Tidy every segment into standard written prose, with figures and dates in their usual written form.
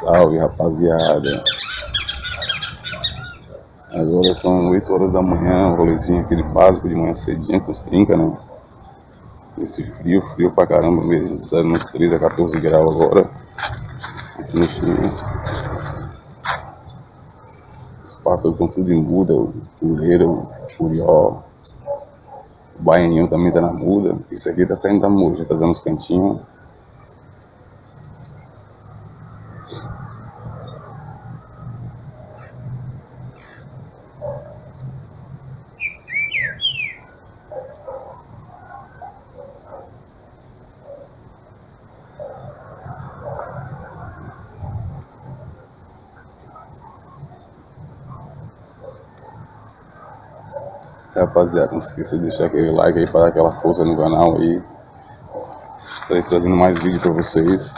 Salve, rapaziada. Agora são 8 horas da manhã, um rolezinho aquele básico de manhã cedinho com os trinca, né? Esse frio pra caramba mesmo. Está dando uns 13 a 14 graus agora. Aqui no sul. Os pássaros estão tudo em muda, o puleira, o curió. O baianinho também tá na muda. Isso aqui tá saindo da moja, tá dando uns cantinhos. Rapaziada, não se esqueça de deixar aquele like aí para dar aquela força no canal aí. Estarei trazendo mais vídeo para vocês.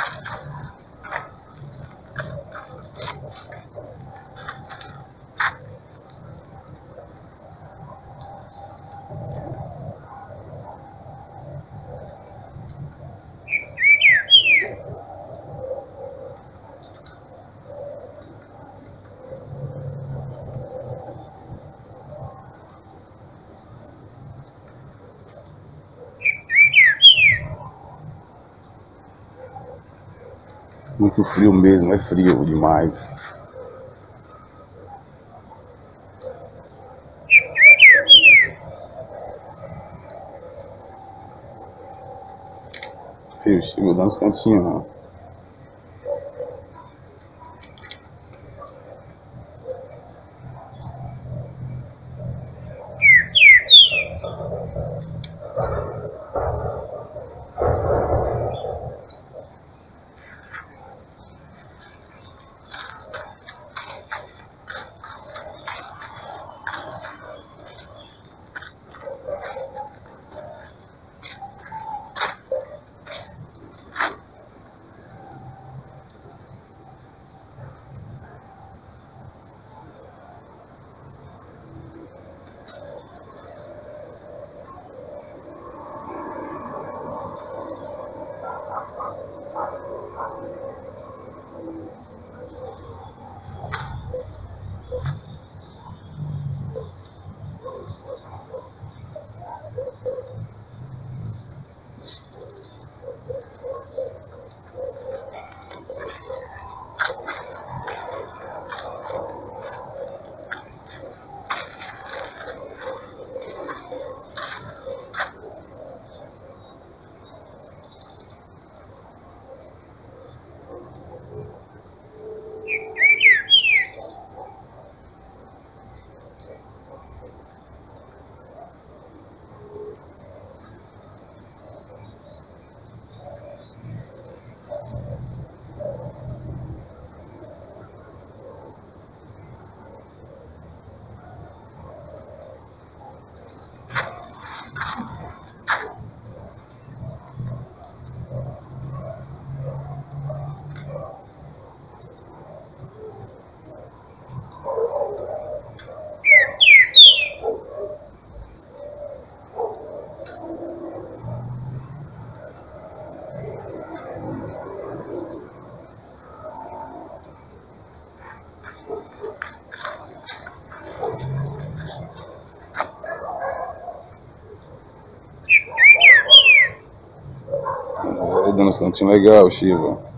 Muito frio mesmo, é frio demais. Frio, chegou dando uns cantinhos, ó. Dando uns cantinhos legal, Chiva.